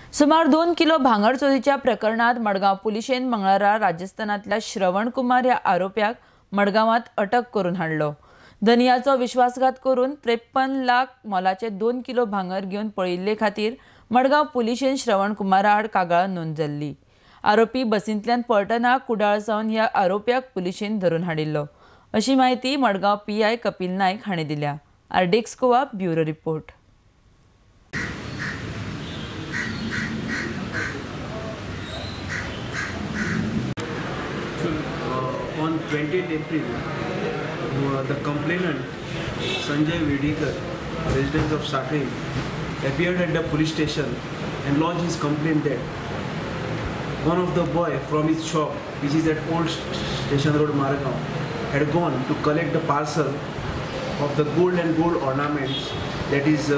सुमार 2 किलो भांगर चोरीच्या प्रकरणात मडगाव पुलिशेन मंगळारा राजस्थानातल्या श्रवण कुमार या आरोप्याक मडगावात अटक करून हाडलो। धनियाचो विश्वासघात करून 53 लाख मोलाचे 2 किलो भांगर घेवन पळयिल्ले खातीर मडगाव पुलिशेन श्रवण कुमारा आड कागाळ नोंद जाल्ली। आरोपी बसींतल्यान पळटना कुडाळ सावन ह्या आरोप्याक पुलिशेन धरून हाडिल्लो, अशी माहिती मडगाव पीआय कपिल नायक हाणें दिल्या। आरडेक्स Goa bureau report. On 20th April, the complainant Sanjay Vidikar, resident of Sakri, appeared at the police station and lodged his complaint that one of the boy from his shop, which is at Old Station Road, Maragaon, had gone to collect the parcel of the gold and gold ornaments, that is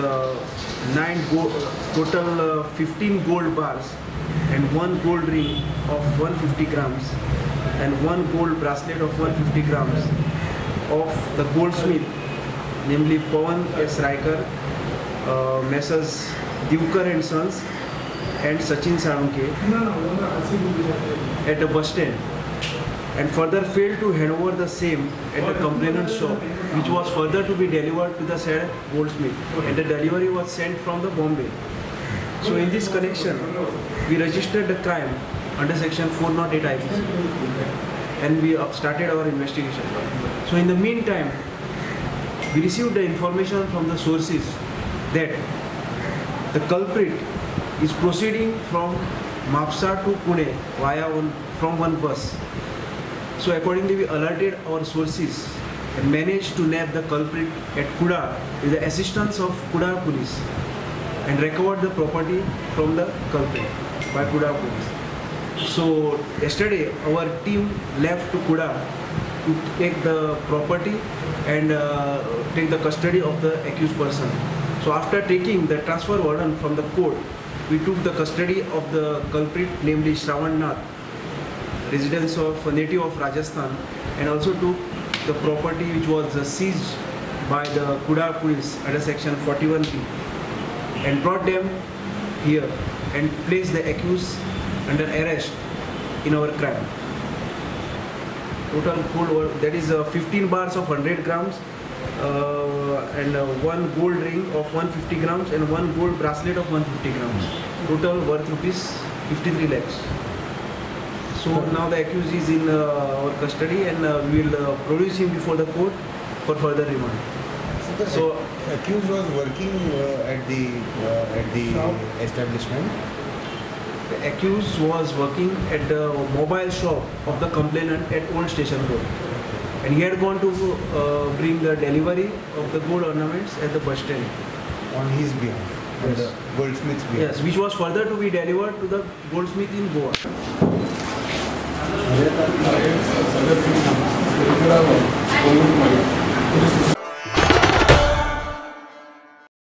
total 15 gold bars and one gold ring of 150 grams and one gold bracelet of 150 grams of the goldsmith, namely Pawan S. Raikar, Messrs. Divkar and Sons and Sachin Salunke at the bus stand, and further failed to hand over the same at the complainant's shop, which was further to be delivered to the said goldsmith, and the delivery was sent from the Bombay. So in this connection, we registered the crime under section 408 IPC and we started our investigation. So in the meantime, we received the information from the sources that the culprit is proceeding from Mapsa to Pune from one bus. So accordingly, we alerted our sources and managed to nab the culprit at Kuda with the assistance of Kuda police and recovered the property from the culprit by Kuda police. So yesterday our team left to Kuda to take the property and take the custody of the accused person. So after taking the transfer warrant from the court, we took the custody of the culprit, namely Shravan Nath, residence of native of Rajasthan, and also took the property which was seized by the Kuda police under section 41B, and brought them here and placed the accused under arrest in our crime. Total gold, that is 15 bars of 100 grams and one gold ring of 150 grams and one gold bracelet of 150 grams. Total worth rupees 53 lakhs. So now the accused is in our custody and we will produce him before the court for further remand. So the accused was working at the establishment. The accused was working at the mobile shop of the complainant at Old Station Road, and he had gone to bring the delivery of the gold ornaments at the bus stand On his behalf, on the goldsmith's behalf. Yes, which was further to be delivered to the goldsmith in Goa.